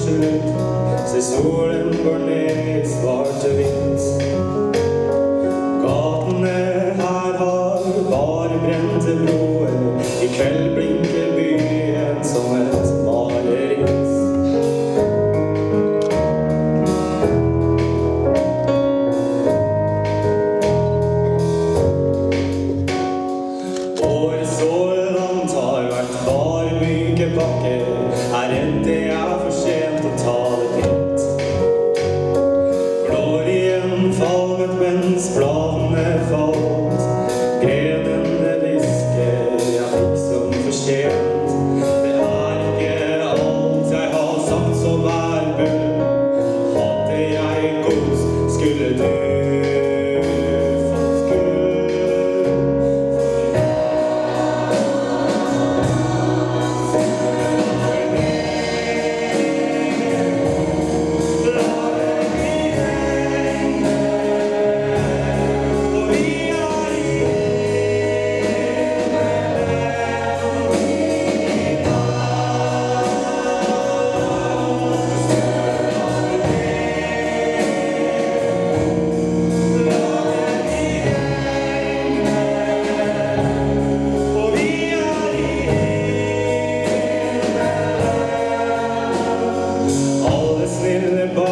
slutt, så solen går ned i svart og hvitt. Gatene her har bare brente broer, i kveld blinker byen som et mareritt. Årets så langt har vært bare myke bakker, her endte jeg for sent å ta det fint. Glorien falmet mens bladene falt, grenene visker, jeg fikk som fortjent. Det er ikke alt jeg har sagt som er bull, hadde jeg gods, skulle du fått gull. Alle snille